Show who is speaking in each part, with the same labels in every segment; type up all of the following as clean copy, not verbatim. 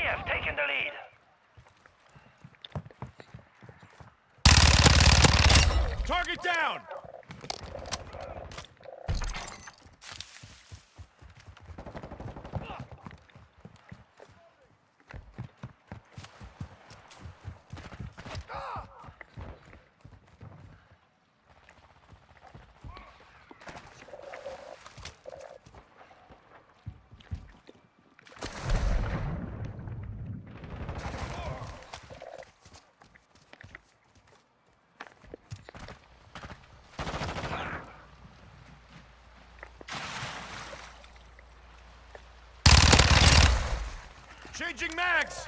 Speaker 1: have taken the lead.
Speaker 2: Target down! Changing mags!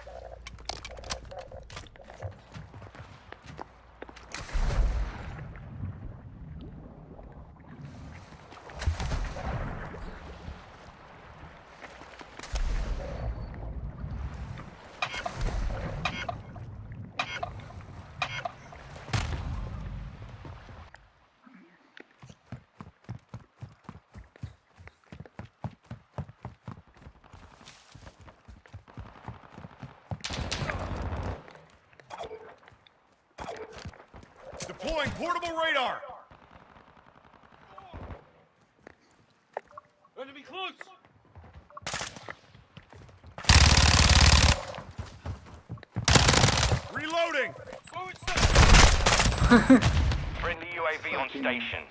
Speaker 2: Deploying portable radar!
Speaker 3: Enemy close!
Speaker 2: Reloading!
Speaker 1: Friendly UAV on station.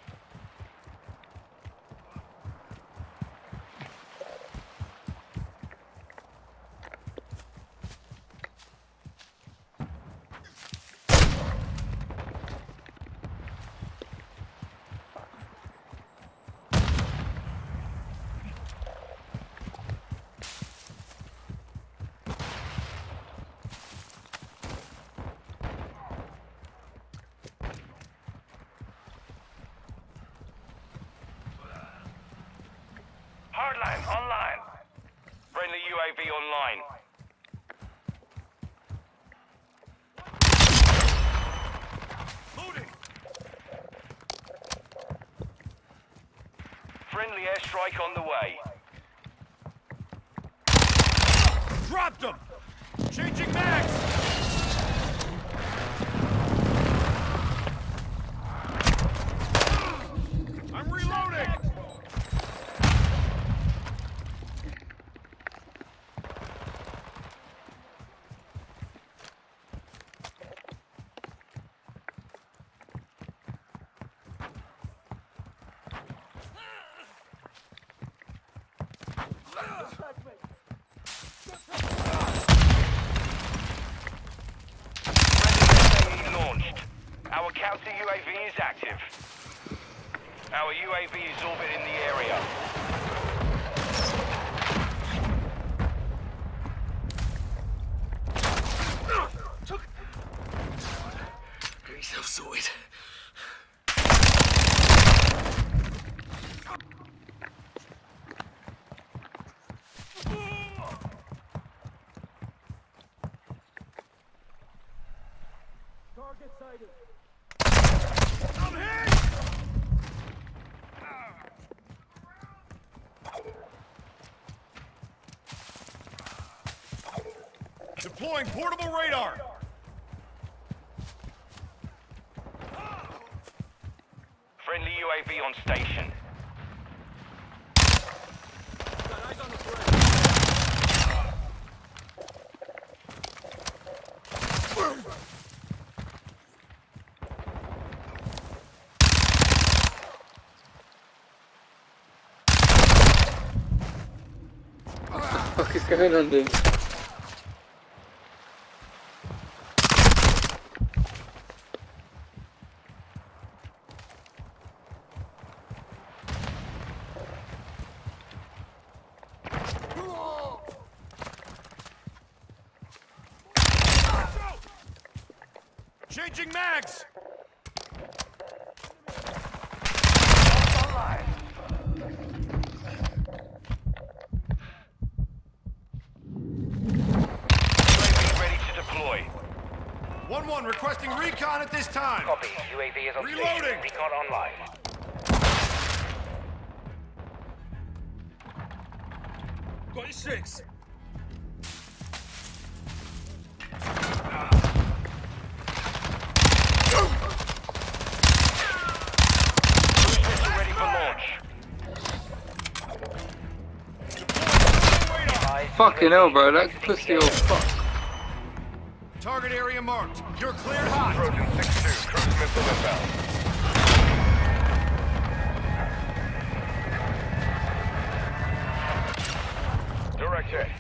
Speaker 1: Hardline online. Friendly UAV online.
Speaker 2: Loading!
Speaker 1: Friendly airstrike on the way.
Speaker 2: Dropped them! Changing mags! I'm reloading!
Speaker 1: Friendly launched. Our counter UAV is active. Our UAV is orbiting the area.
Speaker 3: Get yourself sorted.
Speaker 2: Target sighted. I'm hit! Deploying portable radar!
Speaker 1: Friendly UAV on station.
Speaker 3: Got eyes on the threat.
Speaker 4: What the fuck is going on, dude?
Speaker 2: Changing mags!
Speaker 1: Online. UAV ready to deploy.
Speaker 2: 1-1 requesting recon at this time.
Speaker 1: Copy. UAV is on
Speaker 2: Reloading.
Speaker 1: station. Recon online.
Speaker 3: Got your six.
Speaker 4: Fucking hell, bro. That pussy old fuck.
Speaker 2: Target area marked. You're cleared hot.
Speaker 1: Trojan 6-2, cruise missile inbound. Direct hit.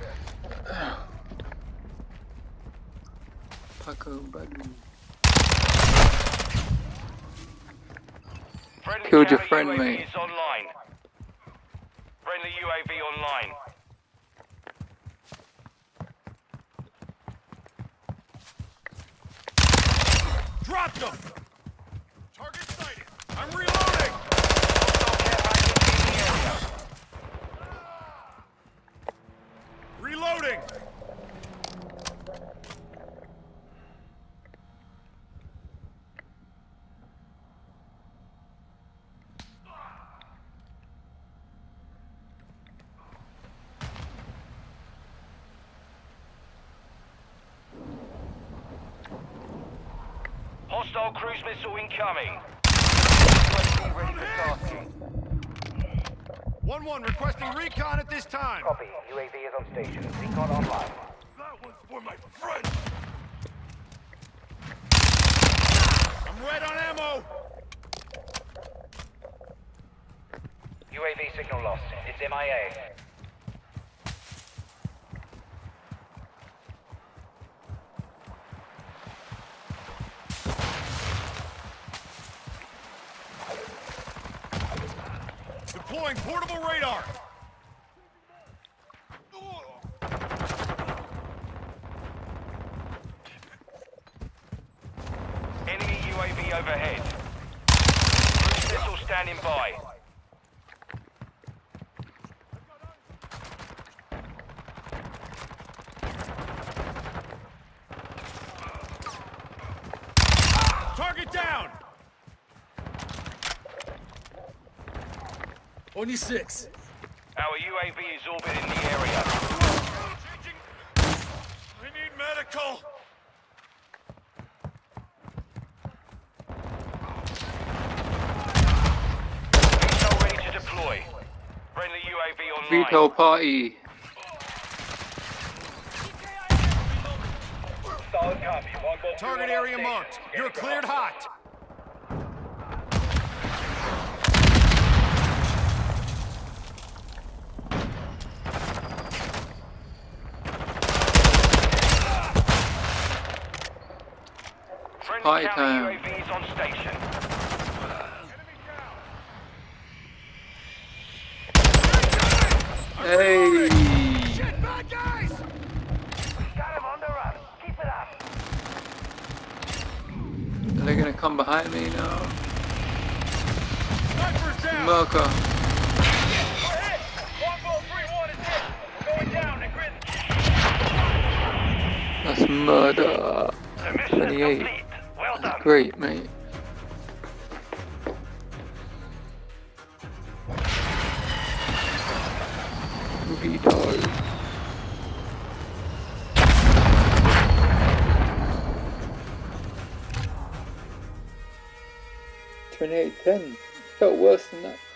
Speaker 4: Paco buggy.
Speaker 1: Friendly
Speaker 4: Killed your
Speaker 1: counter
Speaker 4: friend,
Speaker 1: UAV
Speaker 4: mate.
Speaker 1: is online. Friendly UAV online.
Speaker 2: Dropped them. Target sighted. I'm reloading. Reloading.
Speaker 1: Hostile cruise missile incoming. UAV ready for tasking.
Speaker 2: 1-1 requesting recon at this time.
Speaker 1: Copy. UAV is on station. Recon online.
Speaker 2: That one's for my friend. I'm red on ammo.
Speaker 1: UAV signal lost. It's MIA.
Speaker 2: Deploying portable radar.
Speaker 1: Enemy UAV overhead. Cruise missile standing by.
Speaker 2: Target down.
Speaker 3: Only 6.
Speaker 1: Our UAV is orbiting the area.
Speaker 2: I need medical.
Speaker 1: VTOL ready to deploy. Friendly UAV online.
Speaker 4: Veto party.
Speaker 1: Solid copy.
Speaker 2: Target area marked. You're cleared hot.
Speaker 1: Friendly
Speaker 4: Party
Speaker 1: counter
Speaker 4: time.
Speaker 1: UAV is on station.
Speaker 4: Hey.
Speaker 2: Shit, bad guys.
Speaker 1: Got him on the run. Keep it up.
Speaker 4: Are they gonna come behind me now?
Speaker 2: Snipers down.
Speaker 4: Merker.
Speaker 1: Ahead. 1031 is hit. Going down at grid.
Speaker 4: That's murder.
Speaker 1: The mission is
Speaker 4: 28.
Speaker 1: complete. Well done.
Speaker 4: That's great, mate. Veto. 28-10. Felt worse than that.